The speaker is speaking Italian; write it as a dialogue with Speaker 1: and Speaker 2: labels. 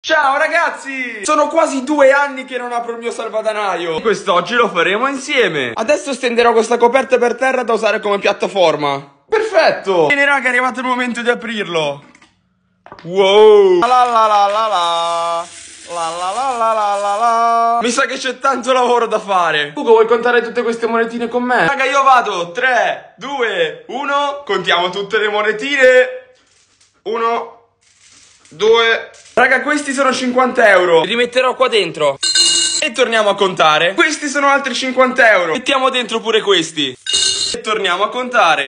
Speaker 1: Ciao ragazzi! Sono quasi 2 anni che non apro il mio salvadanaio. Quest'oggi lo faremo insieme. Adesso stenderò questa coperta per terra da usare come piattaforma. Perfetto! Bene raga, è arrivato il momento di aprirlo. Wow! La la la la la. La la la la la la la. Mi sa che c'è tanto lavoro da fare. Ugo, vuoi contare tutte queste monetine con me? Raga, io vado. 3, 2, 1. Contiamo tutte le monetine. 1, 2. Raga, questi sono 50 euro. Li rimetterò qua dentro. E torniamo a contare. Questi sono altri 50 euro. Mettiamo dentro pure questi. E torniamo a contare.